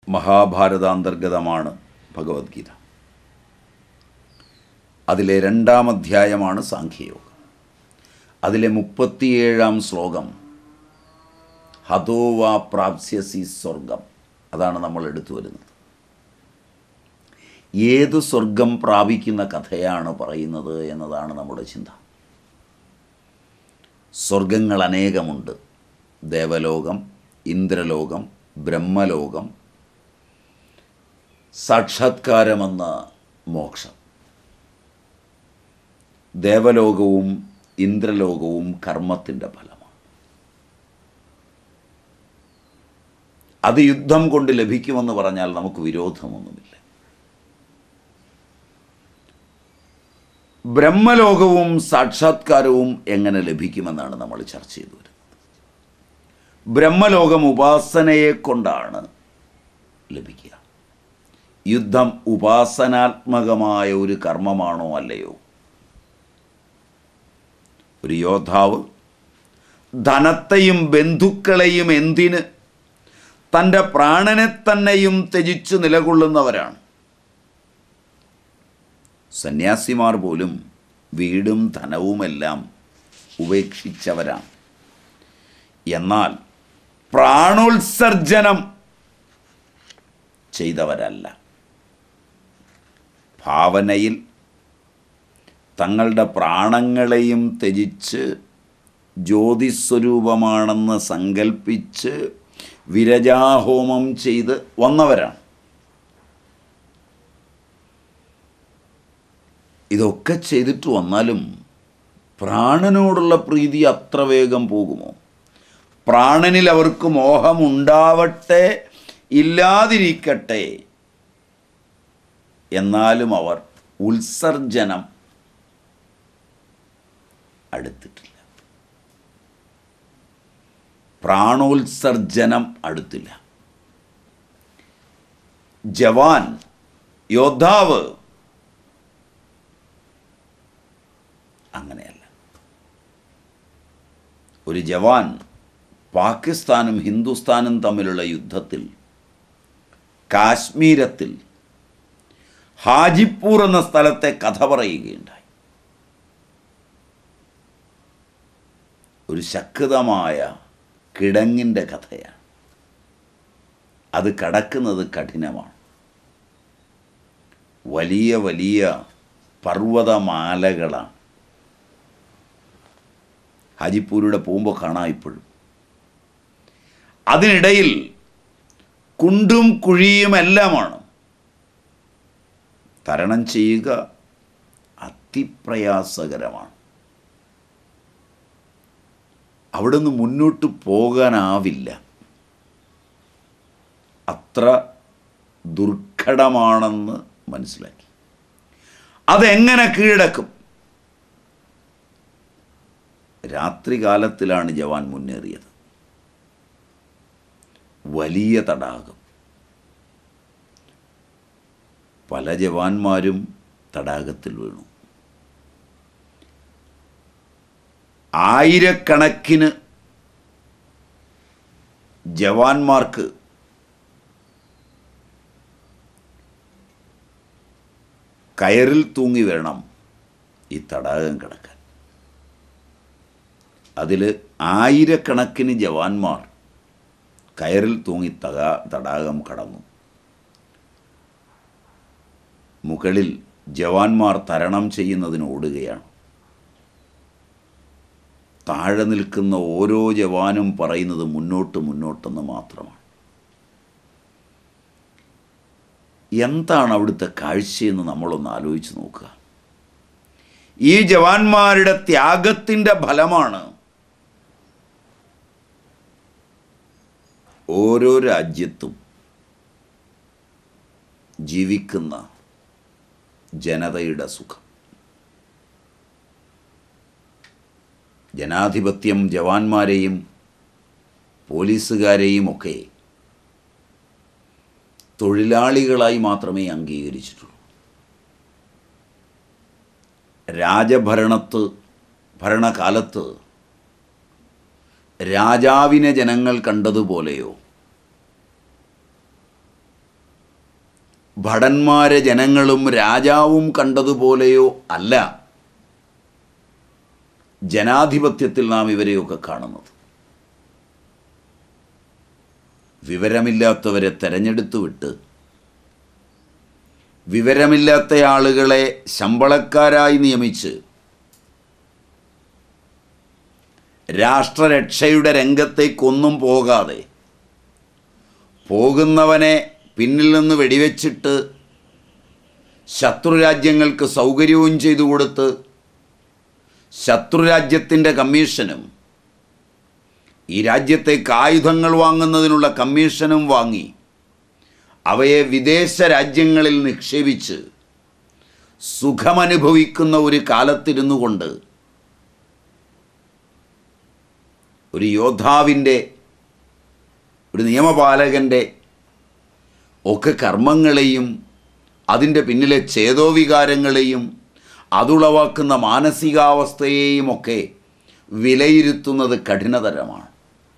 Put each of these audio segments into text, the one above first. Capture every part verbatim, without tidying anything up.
മഹാഭാരതാന്തർഗതമാണ് ഭഗവത്ഗീത. അതിലെ രണ്ടാം അധ്യായമാണ് സാഖ്യയോഗം. അതിലെ മുപ്പത്തിയേഴാം ശ്ലോകം ഹതോ വാ പ്രാപ്സ്യസി സ്വർഗം, അതാണ് നമ്മൾ എടുത്തു വരുന്നത്. ഏത് സ്വർഗം പ്രാപിക്കുന്ന കഥയാണ് പറയുന്നത് എന്നതാണ് നമ്മുടെ ചിന്ത. സ്വർഗങ്ങൾ അനേകമുണ്ട്. ദേവലോകം, ഇന്ദ്രലോകം, ബ്രഹ്മലോകം, സാക്ഷാത്കാരമെന്ന മോക്ഷം. ദേവലോകവും ഇന്ദ്രലോകവും കർമ്മത്തിൻ്റെ ഫലമാണ്. അത് യുദ്ധം കൊണ്ട് ലഭിക്കുമെന്ന് പറഞ്ഞാൽ നമുക്ക് വിരോധമൊന്നുമില്ല. ബ്രഹ്മലോകവും സാക്ഷാത്കാരവും എങ്ങനെ ലഭിക്കുമെന്നാണ് നമ്മൾ ചർച്ച ചെയ്തു വരുന്നത്. ബ്രഹ്മലോകം ഉപാസനയെ കൊണ്ടാണ് ലഭിക്കുക. യുദ്ധം ഉപാസനാത്മകമായ ഒരു കർമ്മമാണോ അല്ലയോ? ഒരു യോദ്ധാവ് ധനത്തെയും ബന്ധുക്കളെയും എന്തിന്, തൻ്റെ പ്രാണനെ തന്നെയും ത്യജിച്ച് നിലകൊള്ളുന്നവരാണ്. സന്യാസിമാർ പോലും വീടും ധനവുമെല്ലാം ഉപേക്ഷിച്ചവരാണ്. എന്നാൽ പ്രാണോത്സർജനം ചെയ്തവരല്ല. ഭാവനയിൽ തങ്ങളുടെ പ്രാണങ്ങളെയും ത്യജിച്ച് ജ്യോതിസ്വരൂപമാണെന്ന് സങ്കൽപ്പിച്ച് വിരജാഹോമം ചെയ്ത് വന്നവരാണ്. ഇതൊക്കെ ചെയ്തിട്ട് വന്നാലും പ്രാണനോടുള്ള പ്രീതി അത്ര വേഗം പോകുമോ? പ്രാണനിൽ അവർക്ക് മോഹമുണ്ടാവട്ടെ ഇല്ലാതിരിക്കട്ടെ, എന്നാലും അവർ ഉത്സർജനം അടുത്തിട്ടില്ല. പ്രാണോത്സർജനം അടുത്തില്ല. ജവാൻ, യോദ്ധാവ് അങ്ങനെയല്ല. ഒരു ജവാൻ പാകിസ്ഥാനും ഹിന്ദുസ്ഥാനും തമ്മിലുള്ള യുദ്ധത്തിൽ കാശ്മീരത്തിൽ ഹാജിപ്പൂർ എന്ന സ്ഥലത്തെ കഥ പറയുകയുണ്ടായി. ഒരു ശക്തമായ കിടങ്ങിൻ്റെ കഥയാണ്. അത് കടക്കുന്നത് കഠിനമാണ്. വലിയ വലിയ പർവ്വതമാലകളാണ്. ഹാജിപ്പൂരിലൂടെ പോകുമ്പോൾ കാണാം ഇപ്പോഴും. അതിനിടയിൽ കുണ്ടും കുഴിയുമെല്ലാമാണ്. തരണം ചെയ്യുക അതിപ്രയാസകരമാണ്. അവിടെ നിന്ന് മുന്നോട്ട് പോകാനാവില്ല. അത്ര ദുർഘടമാണെന്ന് മനസ്സിലാക്കി. അതെങ്ങനെ കീഴടക്കും? രാത്രികാലത്തിലാണ് ജവാൻ മുന്നേറിയത്. വലിയ തടാകം. പല ജവാന്മാരും തടാകത്തിൽ വീണു. ആയിരക്കണക്കിന് ജവാന്മാർക്ക് കയറിൽ തൂങ്ങി വേണം ഈ തടാകം കടക്കാൻ. അതിൽ ആയിരക്കണക്കിന് ജവാന്മാർ കയറിൽ തൂങ്ങി തടാ തടാകം കടന്നു. മുകളിൽ ജവാന്മാർ തരണം ചെയ്യുന്നതിന് ഓടുകയാണ്. താഴെ നിൽക്കുന്ന ഓരോ ജവാനും പറയുന്നത് മുന്നോട്ട് മുന്നോട്ടെന്ന് മാത്രമാണ്. എന്താണ് അവിടുത്തെ കാഴ്ചയെന്ന് നമ്മളൊന്ന് ആലോചിച്ച് നോക്കുക. ഈ ജവാന്മാരുടെ ത്യാഗത്തിൻ്റെ ഫലമാണ് ഓരോ രാജ്യത്തും ജീവിക്കുന്ന ജനതയുടെ സുഖം. ജനാധിപത്യം ജവാന്മാരെയും പോലീസുകാരെയും ഒക്കെ തൊഴിലാളികളായി മാത്രമേ അംഗീകരിച്ചിട്ടുള്ളൂ. രാജഭരണത്ത് ഭരണകാലത്ത് രാജാവിനെ ജനങ്ങൾ കണ്ടതുപോലെയോ ഭടന്മാരെ ജനങ്ങളും രാജാവും കണ്ടതുപോലെയോ അല്ല ജനാധിപത്യത്തിൽ നാം ഇവരെയൊക്കെ കാണുന്നത്. വിവരമില്ലാത്തവരെ തെരഞ്ഞെടുത്തു വിട്ട് വിവരമില്ലാത്ത ആളുകളെ ശമ്പളക്കാരായി നിയമിച്ച് രാഷ്ട്രരക്ഷയുടെ രംഗത്തേക്കൊന്നും പോകാതെ പോകുന്നവനെ പിന്നിൽ നിന്ന് വെടിവെച്ചിട്ട് ശത്രുരാജ്യങ്ങൾക്ക് സൗകര്യവും ചെയ്തു കൊടുത്ത് ശത്രുരാജ്യത്തിൻ്റെ കമ്മീഷനും ഈ രാജ്യത്തേക്ക് ആയുധങ്ങൾ വാങ്ങുന്നതിനുള്ള കമ്മീഷനും വാങ്ങി അവയെ വിദേശ രാജ്യങ്ങളിൽ നിക്ഷേപിച്ച് സുഖമനുഭവിക്കുന്ന ഒരു കാലത്തിരുന്നു കൊണ്ട് ഒരു യോദ്ധാവിൻ്റെ ഒരു നിയമപാലകൻ്റെ ഒക്കെ കർമ്മങ്ങളെയും അതിൻ്റെ പിന്നിലെ ചേതോവികാരങ്ങളെയും അതുളവാക്കുന്ന മാനസികാവസ്ഥയെയും ഒക്കെ വിലയിരുത്തുന്നത് കഠിനതരമാണ്.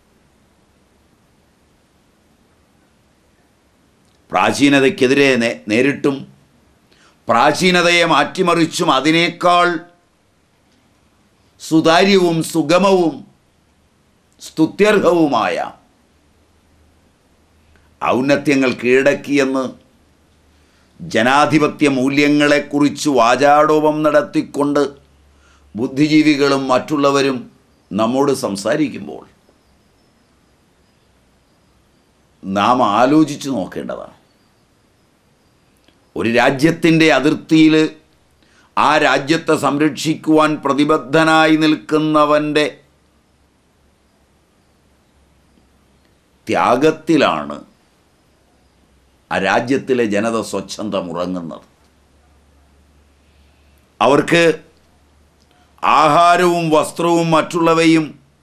പ്രാചീനതയ്ക്കെതിരെ നേരിട്ടും പ്രാചീനതയെ മാറ്റിമറിച്ചും അതിനേക്കാൾ സുതാര്യവും സുഗമവും സ്തുത്യർഹവുമായ ഔന്നത്യങ്ങൾ കീഴടക്കിയെന്ന് ജനാധിപത്യ മൂല്യങ്ങളെക്കുറിച്ച് വാചാടോപം നടത്തിക്കൊണ്ട് ബുദ്ധിജീവികളും മറ്റുള്ളവരും നമ്മോട് സംസാരിക്കുമ്പോൾ നാം ആലോചിച്ച് നോക്കേണ്ടതാണ്. ഒരു രാജ്യത്തിൻ്റെ അതിർത്തിയിൽ ആ രാജ്യത്തെ സംരക്ഷിക്കുവാൻ പ്രതിബദ്ധനായി നിൽക്കുന്നവൻ്റെ ത്യാഗത്തിലാണ് ആ രാജ്യത്തിലെ ജനത സ്വച്ഛന്തം ഉറങ്ങുന്നത്. അവർക്ക് ആഹാരവും വസ്ത്രവും മറ്റുള്ളവയും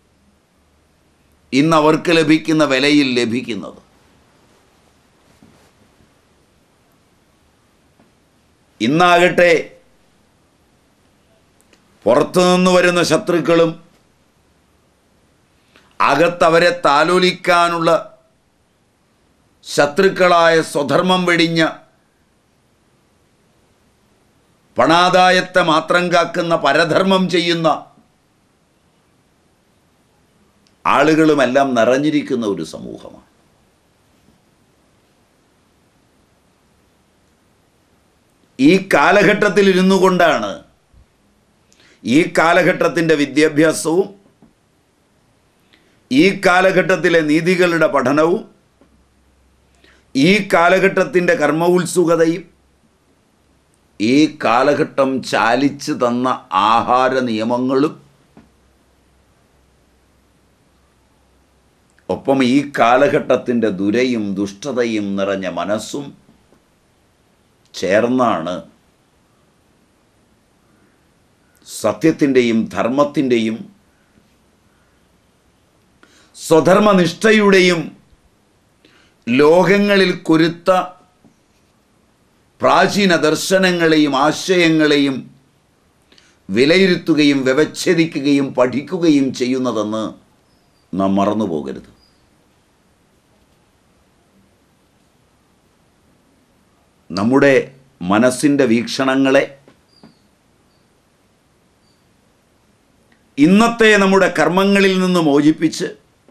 ഇന്ന് അവർക്ക് ലഭിക്കുന്ന വിലയിൽ ലഭിക്കുന്നത്. ഇന്നാകട്ടെ പുറത്തുനിന്ന് വരുന്ന ശത്രുക്കളും അകത്തവരെ താലോലിക്കാനുള്ള ശത്രുക്കളായ സ്വധർമ്മം വെടിഞ്ഞ പണാദായത്തെ മാത്രം കാക്കുന്ന പരധർമ്മം ചെയ്യുന്ന ആളുകളുമെല്ലാം നിറഞ്ഞിരിക്കുന്ന ഒരു സമൂഹമാണ്. ഈ കാലഘട്ടത്തിൽ ഇരുന്നു കൊണ്ടാണ് ഈ കാലഘട്ടത്തിൻ്റെ വിദ്യാഭ്യാസവും ഈ കാലഘട്ടത്തിലെ നീതികളുടെ പഠനവും ഈ കാലഘട്ടത്തിൻ്റെ കർമ്മോത്സുകതയും ഈ കാലഘട്ടം ചാലിച്ചു തന്ന ആഹാര നിയമങ്ങളും ഒപ്പം ഈ കാലഘട്ടത്തിൻ്റെ ദുരയും ദുഷ്ടതയും നിറഞ്ഞ മനസ്സും ചേർന്നാണ് സത്യത്തിൻ്റെയും ധർമ്മത്തിൻ്റെയും സ്വധർമ്മനിഷ്ഠയുടെയും ലോകങ്ങളിൽ കുരുത്ത പ്രാചീന ദർശനങ്ങളെയും ആശയങ്ങളെയും വിലയിരുത്തുകയും വ്യവച്ഛേദിക്കുകയും പഠിക്കുകയും ചെയ്യുന്നതെന്ന് നാം മറന്നു പോകരുത്. നമ്മുടെ മനസ്സിൻ്റെ വീക്ഷണങ്ങളെ ഇന്നത്തെ നമ്മുടെ കർമ്മങ്ങളിൽ നിന്ന് മോചിപ്പിച്ച്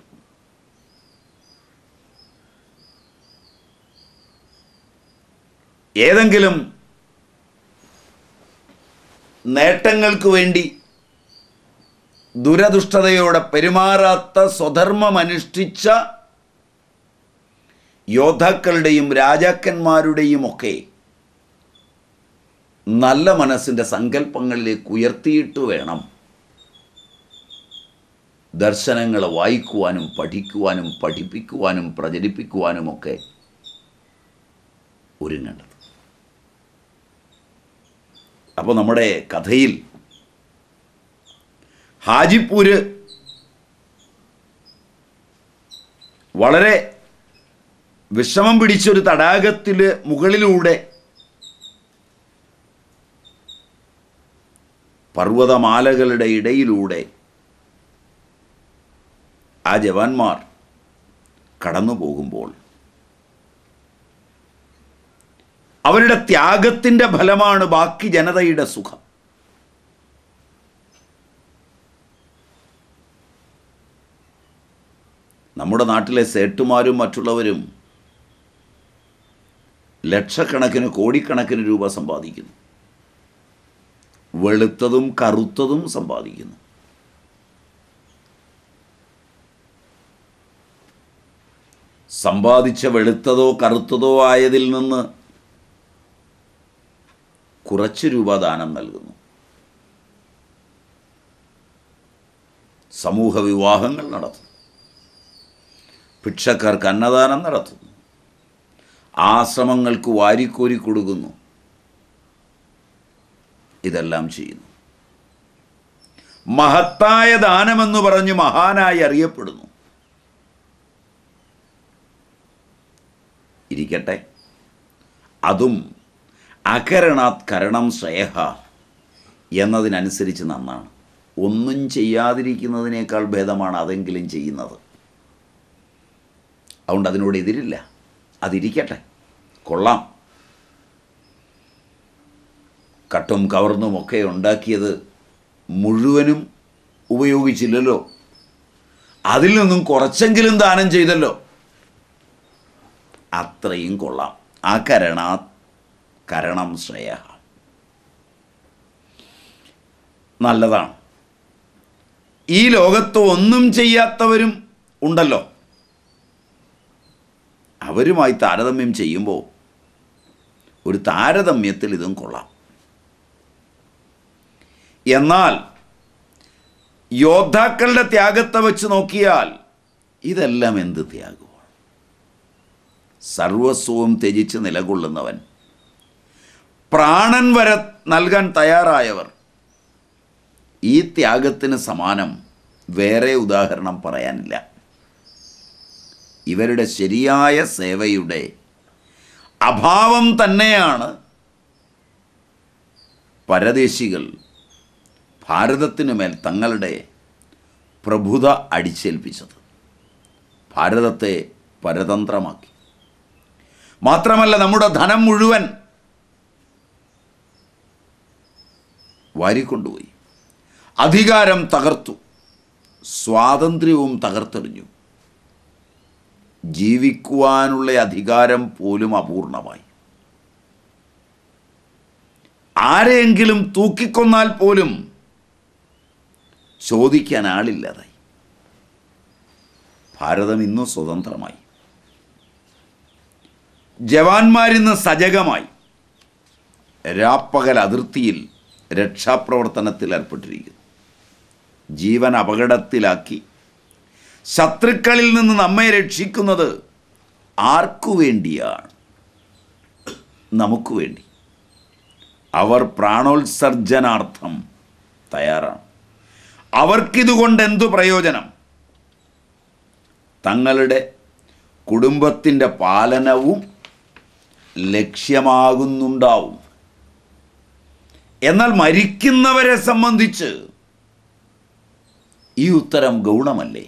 ഏതെങ്കിലും നേട്ടങ്ങൾക്ക് വേണ്ടി ദുരദുഷ്ടതയോടെ പെരുമാറാത്ത സ്വധർമ്മമനുഷ്ഠിച്ച യോദ്ധാക്കളുടെയും രാജാക്കന്മാരുടെയും ഒക്കെ നല്ല മനസ്സിൻ്റെ സങ്കല്പങ്ങളിലേക്ക് ഉയർത്തിയിട്ട് വേണം ദർശനങ്ങൾ വായിക്കുവാനും പഠിക്കുവാനും പഠിപ്പിക്കുവാനും പ്രചരിപ്പിക്കുവാനുമൊക്കെ ഒരുങ്ങേണ്ടത്. അപ്പോൾ നമ്മുടെ കഥയിൽ ഹാജിപ്പൂര് വളരെ വിഷമം പിടിച്ചൊരു തടാകത്തിൽ മുകളിലൂടെ പർവ്വതമാലകളുടെ ഇടയിലൂടെ ആ ജവാന്മാർ കടന്നു പോകുമ്പോൾ അവരുടെ ത്യാഗത്തിൻ്റെ ഫലമാണ് ബാക്കി ജനതയുടെ സുഖം. നമ്മുടെ നാട്ടിലെ സേട്ടുമാരും മറ്റുള്ളവരും ലക്ഷക്കണക്കിന് കോടിക്കണക്കിന് രൂപ സമ്പാദിക്കുന്നു. വെളുത്തതും കറുത്തതും സമ്പാദിക്കുന്നു. സമ്പാദിച്ച വെളുത്തതോ കറുത്തതോ ആയതിൽ നിന്ന് കുറച്ച് രൂപ ദാനം നൽകുന്നു. സമൂഹ വിവാഹങ്ങൾ നടത്തുന്നു. ഭിക്ഷക്കാർക്ക് അന്നദാനം നടത്തുന്നു. ആശ്രമങ്ങൾക്ക് വാരിക്കോരി കൊടുക്കുന്നു. ഇതെല്ലാം ചെയ്യുന്നു. മഹത്തായ ദാനമെന്ന് പറഞ്ഞ് മഹാനായി അറിയപ്പെടുന്നു. ഇരിക്കട്ടെ, അതും അകരണാത് കരണം ശ്രേയഃ എന്നതിനനുസരിച്ച് നന്നാണ്. ഒന്നും ചെയ്യാതിരിക്കുന്നതിനേക്കാൾ ഭേദമാണ് അതെങ്കിലും ചെയ്യുന്നത്. അതുകൊണ്ട് അതിനോട് എതിരില്ല. അതിരിക്കട്ടെ, കൊള്ളാം. കട്ടും കവർന്നുമൊക്കെ ഉണ്ടാക്കിയത് മുഴുവനും ഉപയോഗിച്ചില്ലല്ലോ. അതിൽ നിന്നും കുറച്ചെങ്കിലും ദാനം ചെയ്തല്ലോ. അത്രയും കൊള്ളാം. ആ കരണാ കരണം ശ്രേയഃ നല്ലതാണ്. ഈ ലോകത്ത് ഒന്നും ചെയ്യാത്തവരും ഉണ്ടല്ലോ. അവരുമായി താരതമ്യം ചെയ്യുമ്പോൾ ഒരു താരതമ്യത്തിൽ ഇതും കൊള്ളാം. എന്നാൽ യോദ്ധാക്കളുടെ ത്യാഗത്തെ വെച്ച് നോക്കിയാൽ ഇതെല്ലാം എന്ത് ത്യാഗമാണ്? സർവസ്വവും ത്യജിച്ച് നിലകൊള്ളുന്നവൻ, പ്രാണൻ വരെ നൽകാൻ തയ്യാറായവർ. ഈ ത്യാഗത്തിന് സമാനം വേറെ ഉദാഹരണം പറയാനില്ല. ഇവരുടെ ശരിയായ സേവയുടെ അഭാവം തന്നെയാണ് പരദേശികൾ ഭാരതത്തിനു മേൽ തങ്ങളുടെ പ്രഭുത അടിച്ചേൽപ്പിച്ചത്. ഭാരതത്തെ പരതന്ത്രമാക്കി. മാത്രമല്ല, നമ്മുടെ ധനം മുഴുവൻ വാരിക്കൊണ്ടുപോയി. അധികാരം തകർത്തു. സ്വാതന്ത്ര്യവും തകർത്തെറിഞ്ഞു. ജീവിക്കുവാനുള്ള അധികാരം പോലും അപൂർണമായി. ആരെയെങ്കിലും തൂക്കിക്കൊന്നാൽ പോലും ചോദിക്കാൻ ആളില്ലാതായി. ഭാരതം ഇന്ന് സ്വതന്ത്രമായി. ജവാന്മാരിന്ന് സജഗമായി രാപ്പകൽ അതിർത്തിയിൽ രക്ഷാപ്രവർത്തനത്തിൽ ഏർപ്പെട്ടിരിക്കുന്നു. ജീവൻ അപകടത്തിലാക്കി ശത്രുക്കളിൽ നിന്ന് നമ്മെ രക്ഷിക്കുന്നത് ആർക്കു വേണ്ടിയാണ്? നമുക്ക് വേണ്ടി. അവർ പ്രാണോത്സർജനാർത്ഥം തയ്യാറാണ്. അവർക്കിതുകൊണ്ട് എന്തു പ്രയോജനം? തങ്ങളുടെ കുടുംബത്തിൻ്റെ പാലനവും ലക്ഷ്യമാകുന്നുണ്ടാവും. എന്നാൽ മരിക്കുന്നവരെ സംബന്ധിച്ച് ഈ ഉത്തരം ഗൗണമല്ലേ?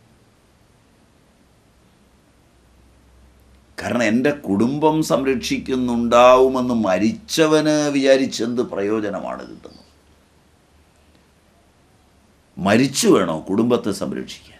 കാരണം എൻ്റെ കുടുംബം സംരക്ഷിക്കുന്നുണ്ടാവുമെന്ന് മരിച്ചവന് വിചാരിച്ചെന്ത് പ്രയോജനമാണ് കിട്ടുന്നത്? മരിച്ചു വേണോ കുടുംബത്തെ സംരക്ഷിക്കാൻ?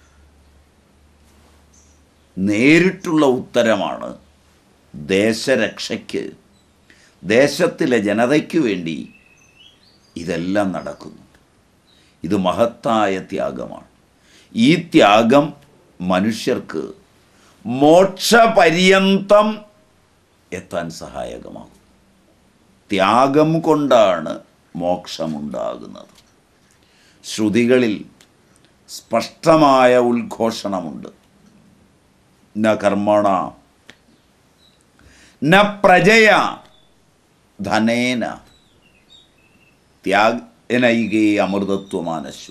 നേരിട്ടുള്ള ഉത്തരമാണ് ദേശരക്ഷയ്ക്ക്, ദേശത്തിലെ ജനതയ്ക്ക് വേണ്ടി ഇതെല്ലാം നടക്കുന്നു. ഇത് മഹത്തായ ത്യാഗമാണ്. ഈ ത്യാഗം മനുഷ്യർക്ക് മോക്ഷപര്യന്തം എത്താൻ സഹായകമാകും. ത്യാഗം കൊണ്ടാണ് മോക്ഷമുണ്ടാകുന്നത്. ശ്രുതികളിൽ സ്പഷ്ടമായ ഉദ്ഘോഷണമുണ്ട്. ന കർമ്മണ ന പ്രജയ ധനേന ത്യാഗനൈകേ അമൃതത്വമാനശു.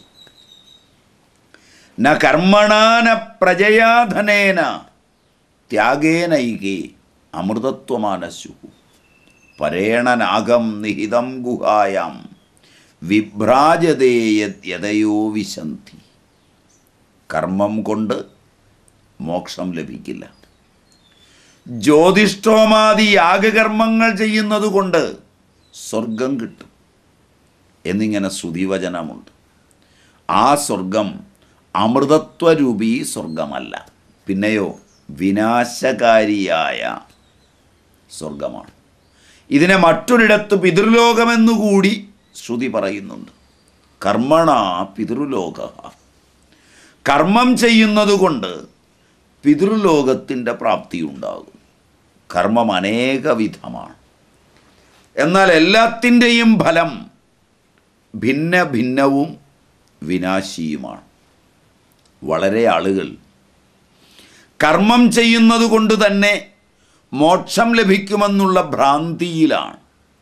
ന കർമ്മണ ന പ്രജയാ ധനേന ത്യാഗേനൈകേ അമൃതത്വമാനശു. പരേണനാഗം നിഹിതം ഗുഹായാം വിഭ്രാജതേ യതയോ വിശന്തി. കർമ്മം കൊണ്ട് മോക്ഷം ലഭിക്കില്ല. ജ്യോതിഷ്ഠോമാദി യാഗകർമ്മങ്ങൾ ചെയ്യുന്നത് കൊണ്ട് സ്വർഗം കിട്ടും എന്നിങ്ങനെ ശ്രുതിവചനമുണ്ട്. ആ സ്വർഗം അമൃതത്വരൂപി സ്വർഗമല്ല, പിന്നെയോ വിനാശകാരിയായ സ്വർഗമാണ്. ഇതിനെ മറ്റൊരിടത്ത് പിതൃലോകമെന്നുകൂടി ശ്രുതി പറയുന്നുണ്ട്. കർമ്മണ പിതൃലോക, കർമ്മം ചെയ്യുന്നത് കൊണ്ട് പിതൃലോകത്തിൻ്റെ പ്രാപ്തി ഉണ്ടാകും. കർമ്മം അനേക വിധമാണ്, എന്നാൽ എല്ലാത്തിൻ്റെയും ഫലം ഭിന്ന ഭിന്നവും വിനാശിയുമാണ്. വളരെ ആളുകൾ കർമ്മം ചെയ്യുന്നത് കൊണ്ട് തന്നെ മോക്ഷം ലഭിക്കുമെന്നുള്ള ഭ്രാന്തിയിലാണ്.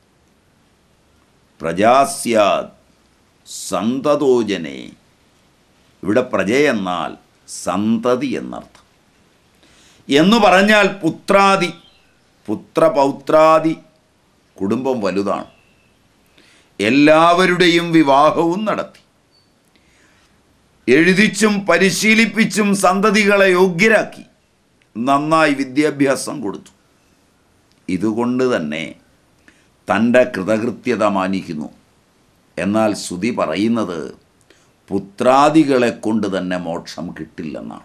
പ്രജാസ്യാത് സന്തതോജനെ, ഇവിടെ പ്രജയെന്നാൽ സന്തതി എന്നർത്ഥം. എന്ന് പറഞ്ഞാൽ പുത്രാദി, പുത്രപൗത്രാദി കുടുംബം വലുതാണ്. എല്ലാവരുടെയും വിവാഹവും നടത്തി, എഴുതിച്ചും പരിശീലിപ്പിച്ചും സന്തതികളെ യോഗ്യരാക്കി, നന്നായി വിദ്യാഭ്യാസം കൊടുത്തു. ഇതുകൊണ്ട് തന്നെ തൻ്റെ കൃതകൃത്യത മാനിക്കുന്നു. എന്നാൽ ശ്രുതി പറയുന്നത് പുത്രാദികളെ കൊണ്ട് തന്നെ മോക്ഷം കിട്ടില്ലെന്നാണ്.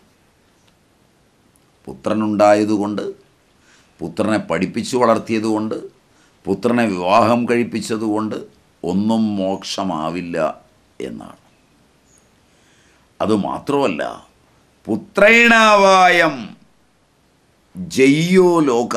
പുത്രനുണ്ടായതുകൊണ്ട്, പുത്രനെ പഠിപ്പിച്ചു വളർത്തിയതുകൊണ്ട്, പുത്രനെ വിവാഹം കഴിപ്പിച്ചതുകൊണ്ട് ഒന്നും മോക്ഷമാവില്ല എന്നാണ്. അതുമാത്രമല്ല, പുത്രേണാവായം ജയ്യോ ലോക,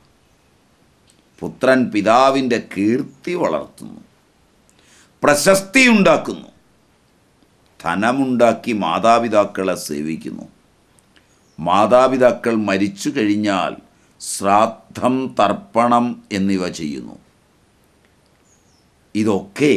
പുത്രൻ പിതാവിൻ്റെ കീർത്തി വളർത്തുന്നു, പ്രശസ്തി ഉണ്ടാക്കുന്നു, ധനമുണ്ടാക്കി മാതാപിതാക്കളെ സേവിക്കുന്നു. മാതാപിതാക്കൾ മരിച്ചു കഴിഞ്ഞാൽ ശ്രാദ്ധം, തർപ്പണം എന്നിവ ചെയ്യുന്നു. ഇതൊക്കെ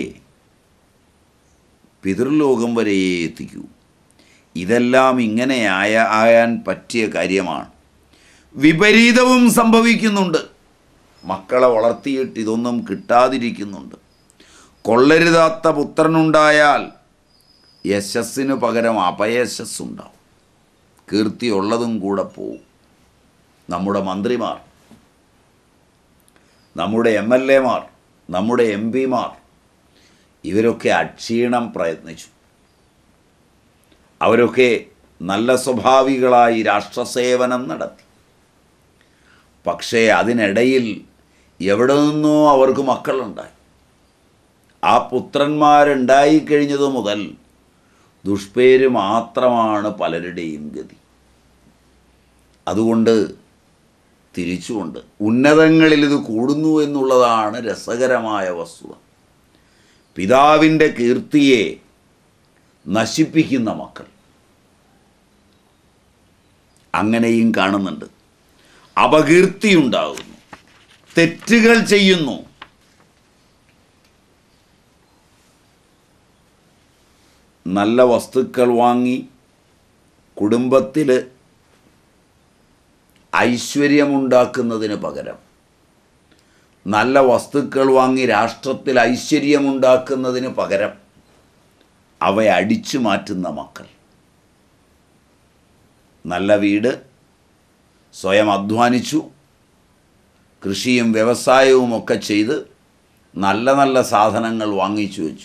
പിതൃലോകം വരെ എത്തിക്കൂ. ഇതെല്ലാം ഇങ്ങനെ ആയ ആയാൻ പറ്റിയ കാര്യമാണ്. വിപരീതവും സംഭവിക്കുന്നുണ്ട്. മക്കളെ വളർത്തിയിട്ട് ഇതൊന്നും കിട്ടാതിരിക്കുന്നുണ്ട്. കൊള്ളരുതാത്ത പുത്രനുണ്ടായാൽ യശസ്സിന് പകരം അപയശസ്സുണ്ടാവും, കീർത്തിയുള്ളതും കൂടെ പോവും. നമ്മുടെ മന്ത്രിമാർ, നമ്മുടെ എം എൽ എമാർ, നമ്മുടെ എം പിമാർ, ഇവരൊക്കെ അക്ഷീണം പ്രയത്നിച്ചു. അവരൊക്കെ നല്ല സ്വഭാവികളായി രാഷ്ട്രസേവനം നടത്തി. പക്ഷേ അതിനിടയിൽ എവിടെ നിന്നോ അവർക്ക് മക്കളുണ്ടായി. ആ പുത്രന്മാരുണ്ടായിക്കഴിഞ്ഞതു മുതൽ ദുഷ്പേര് മാത്രമാണ് പലരുടെയും ഗതി. അതുകൊണ്ട് തിരിച്ചുകൊണ്ട് ഉന്നതങ്ങളിൽ ഇത് കൂടുന്നു എന്നുള്ളതാണ് രസകരമായ വസ്തുത. പിതാവിൻ്റെ കീർത്തിയെ നശിപ്പിക്കുന്ന മക്കൾ അങ്ങനെയും കാണുന്നുണ്ട്. അപകീർത്തിയുണ്ടാകുന്നു, തെറ്റുകൾ ചെയ്യുന്നു. നല്ല വസ്തുക്കൾ വാങ്ങി കുടുംബത്തിൽ ഐശ്വര്യമുണ്ടാക്കുന്നതിന് പകരം, നല്ല വസ്തുക്കൾ വാങ്ങി രാഷ്ട്രത്തിൽ ഐശ്വര്യമുണ്ടാക്കുന്നതിന് പകരം അവയെ അടിച്ചു മാറ്റുന്ന മക്കൾ. നല്ല വീട്, സ്വയം അധ്വാനിച്ചു, കൃഷിയും വ്യവസായവും ഒക്കെ ചെയ്ത് നല്ല നല്ല സാധനങ്ങൾ വാങ്ങിച്ചു വെച്ചു.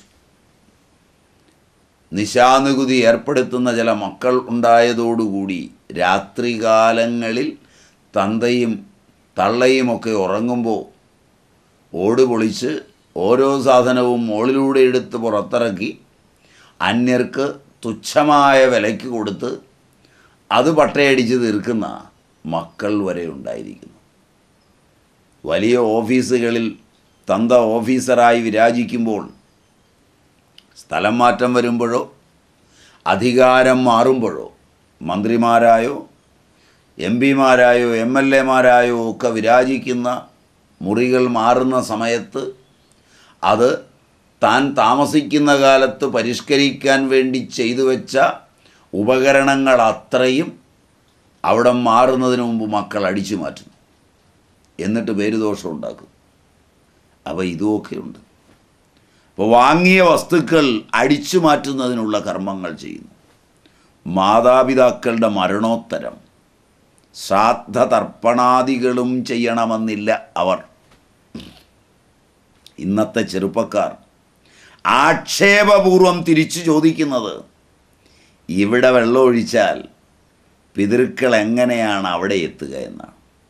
നിശാനികുതി ഏർപ്പെടുത്തുന്ന ചില മക്കൾ ഉണ്ടായതോടുകൂടി രാത്രികാലങ്ങളിൽ തന്തയും തള്ളയുമൊക്കെ ഉറങ്ങുമ്പോൾ ഓട് പൊളിച്ച് ഓരോ സാധനവും മുകളിലൂടെ എടുത്ത് പുറത്തിറക്കി അന്യർക്ക് തുച്ഛമായ വിലയ്ക്ക് കൊടുത്ത് അത് പട്ടയടിച്ച് തീർക്കുന്ന മക്കൾ വരെ ഉണ്ടായിരിക്കുന്നു. വലിയ ഓഫീസുകളിൽ തന്ത ഓഫീസറായി വിരാജിക്കുമ്പോൾ സ്ഥലം മാറ്റം വരുമ്പോഴോ അധികാരം മാറുമ്പോഴോ മന്ത്രിമാരായോ എം പിമാരായോ എം എൽ എമാരായോ ഒക്കെ വിരാജിക്കുന്ന മുറികൾ മാറുന്ന സമയത്ത് അത് താൻ താമസിക്കുന്ന കാലത്ത് പരിഷ്കരിക്കാൻ വേണ്ടി ചെയ്തു വെച്ച ഉപകരണങ്ങൾ അത്രയും അവിടെ മാറുന്നതിന് മുമ്പ് മക്കൾ അടിച്ചു മാറ്റുന്നു. എന്നിട്ട് പേരുദോഷം ഉണ്ടാക്കും. അപ്പോൾ ഇതുമൊക്കെയുണ്ട്. അപ്പോൾ വാങ്ങിയ വസ്തുക്കൾ അടിച്ചു മാറ്റുന്നതിനുള്ള കർമ്മങ്ങൾ ചെയ്യുന്നു. മാതാപിതാക്കളുടെ മരണോത്തരം ശ്രാദ്ധ തർപ്പണാദികളും ചെയ്യണമെന്നില്ല അവർ. ഇന്നത്തെ ചെറുപ്പക്കാർ ആക്ഷേപപൂർവം തിരിച്ചു ചോദിക്കുന്നത് ഇവിടെ വെള്ളമൊഴിച്ചാൽ പിതൃക്കൾ എങ്ങനെയാണ് അവിടെ എത്തുക എന്നാണ്.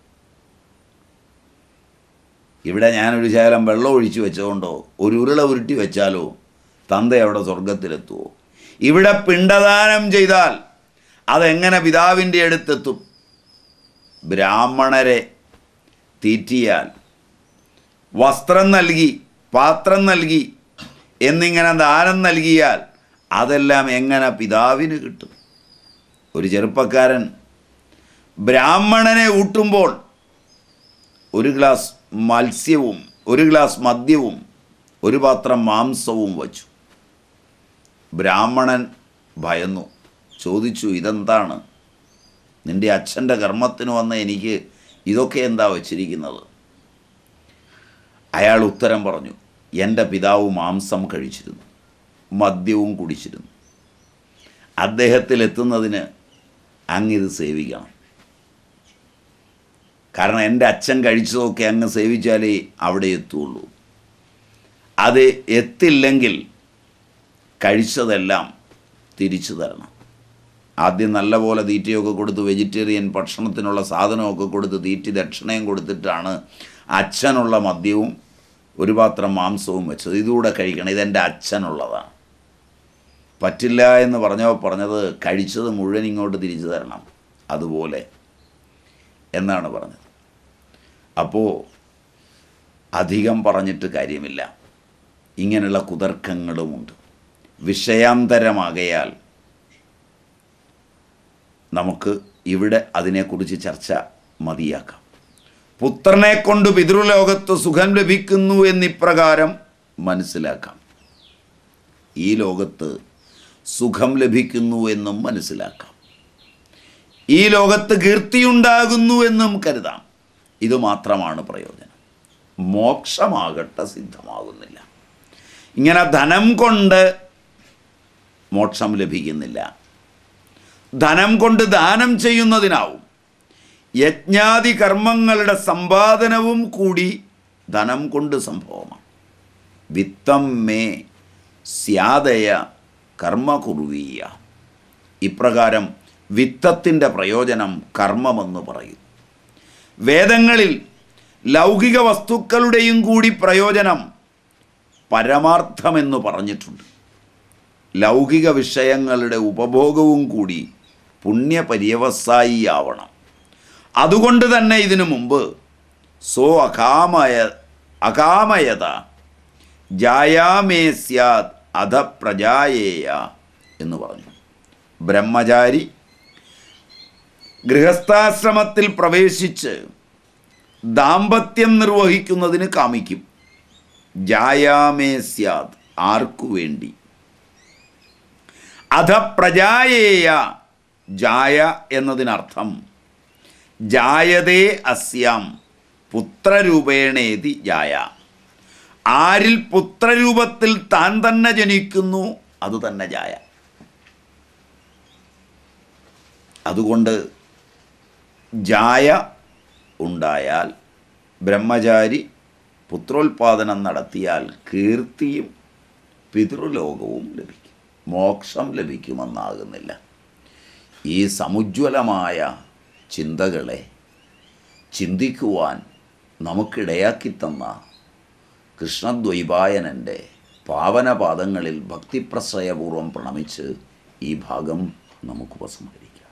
ഇവിടെ ഞാനൊരു ശകലം വെള്ളം ഒഴിച്ചു വെച്ചതുകൊണ്ടോ ഒരു ഉരുള ഉരുട്ടി വെച്ചാലോ തന്ത അവിടെ സ്വർഗത്തിലെത്തുമോ? ഇവിടെ പിണ്ടദാനം ചെയ്താൽ അതെങ്ങനെ പിതാവിൻ്റെ അടുത്തെത്തും? ബ്രാഹ്മണരെ തീറ്റിയാൽ, വസ്ത്രം നൽകി, പാത്രം നൽകി എന്നിങ്ങനെ ദാനം നൽകിയാൽ അതെല്ലാം എങ്ങനെ പിതാവിന് കിട്ടും? ഒരു ചെറുപ്പക്കാരൻ ബ്രാഹ്മണനെ ഊട്ടുമ്പോൾ ഒരു ഗ്ലാസ് മത്സ്യവും ഒരു ഗ്ലാസ് മദ്യവും ഒരു പാത്രം മാംസവും വച്ചു. ബ്രാഹ്മണൻ ഭയന്നു, ചോദിച്ചു, ഇതെന്താണ്? നിൻ്റെ അച്ഛൻ്റെ കർമ്മത്തിന് വന്ന എനിക്ക് ഇതൊക്കെ എന്താ വച്ചിരിക്കുന്നത്? അയാൾ ഉത്തരം പറഞ്ഞു, എൻ്റെ പിതാവ് മാംസം കഴിച്ചിരുന്നു, മദ്യവും കുടിച്ചിരുന്നു. അദ്ദേഹത്തിലെത്തുന്നതിന് അങ്ങിത് സേവിക്കണം. കാരണം എൻ്റെ അച്ഛൻ കഴിച്ചതൊക്കെ അങ്ങ് സേവിച്ചാലേ അവിടെ എത്തുള്ളൂ. അത് എത്തില്ലെങ്കിൽ കഴിച്ചതെല്ലാം തിരിച്ചു തരണം. ആദ്യം നല്ലപോലെ തീറ്റയൊക്കെ കൊടുത്ത് വെജിറ്റേറിയൻ ഭക്ഷണത്തിനുള്ള സാധനമൊക്കെ കൊടുത്ത് തീറ്റി ദക്ഷിണയും കൊടുത്തിട്ടാണ് അച്ഛനുള്ള മദ്യവും ഒരു പാത്രം മാംസവും വെച്ചത്. ഇതുകൂടെ കഴിക്കണം, ഇതെൻ്റെ അച്ഛനുള്ളതാണ്. പറ്റില്ല എന്ന് പറഞ്ഞപ്പോൾ പറഞ്ഞത് കഴിച്ചത് മുഴുവൻ ഇങ്ങോട്ട് തിരിച്ചു തരണം, അതുപോലെ എന്നാണ് പറഞ്ഞത്. അപ്പോൾ അധികം പറഞ്ഞിട്ട് കാര്യമില്ല. ഇങ്ങനെയുള്ള കുതർക്കങ്ങളുമുണ്ട്. വിഷയാന്തരമാകയാൽ നമുക്ക് ഇവിടെ അതിനെക്കുറിച്ച് ചർച്ച മതിയാക്കാം. പുത്രനെ കൊണ്ട് പിതൃലോകത്ത് സുഖം ലഭിക്കുന്നു എന്നിപ്രകാരം മനസ്സിലാക്കാം. ഈ ലോകത്ത് സുഖം ലഭിക്കുന്നു എന്നും മനസ്സിലാക്കാം. ഈ ലോകത്ത് കീർത്തിയുണ്ടാകുന്നു എന്നും കരുതാം. ഇതുമാത്രമാണ് പ്രയോജനം. മോക്ഷമാകട്ടെ സിദ്ധമാകുന്നില്ല. ഇങ്ങനെ ധനം കൊണ്ട് മോക്ഷം ലഭിക്കുന്നില്ല. ധനം കൊണ്ട് ദാനം ചെയ്യുന്നതിനാവും. യജ്ഞാദി കർമ്മങ്ങളുടെ സമ്പാദനവും കൂടി ധനം കൊണ്ട് സംഭവമാണ്. വിത്തം മേ സ്യാദയ കർമ്മ കുർവീയ. ഇപ്രകാരം വിത്തത്തിൻ്റെ പ്രയോജനം കർമ്മമെന്ന് പറയും. വേദങ്ങളിൽ ലൗകിക വസ്തുക്കളുടെയും കൂടി പ്രയോജനം പരമാർത്ഥമെന്ന് പറഞ്ഞിട്ടുണ്ട്. ലൗകിക വിഷയങ്ങളുടെ ഉപഭോഗവും കൂടി പുണ്യപര്യവസായിയാവണം. അതുകൊണ്ട് തന്നെ ഇതിനു മുമ്പ് സോ അകാമയ അകാമയത ജായാമേ സ്യാത് അധ പ്രജായേയ എന്ന് പറഞ്ഞു. ബ്രഹ്മചാരി ഗൃഹസ്ഥാശ്രമത്തിൽ പ്രവേശിച്ച് ദാമ്പത്യം നിർവഹിക്കുന്നതിന് കാമിക്കും. ജായാമേ സ്യാത്, ആർക്കു വേണ്ടി? അധ പ്രജായേയ, ജായ എന്നതിനർത്ഥം ജായതേ അസ്യാം പുത്രരൂപേണേതി ജായ. ആരിൽ പുത്രരൂപത്തിൽ താൻ തന്നെ ജനിക്കുന്നു അത് തന്നെ ജായ. അതുകൊണ്ട് ജായ ഉണ്ടായാൽ, ബ്രഹ്മചാരി പുത്രോൽപാദനം നടത്തിയാൽ കീർത്തിയും പിതൃലോകവും ലഭിക്കും. മോക്ഷം ലഭിക്കുമെന്നാകുന്നില്ല. ഈ സമുജ്വലമായ ചിന്തകളെ ചിന്തിക്കുവാൻ നമുക്കിടയാക്കി തന്ന കൃഷ്ണദ്വൈപായനൻ്റെ പാവനപാദങ്ങളിൽ ഭക്തിപ്രശ്രയപൂർവം പ്രണമിച്ച് ഈ ഭാഗം നമുക്ക് ഉപസംഹരിക്കാം.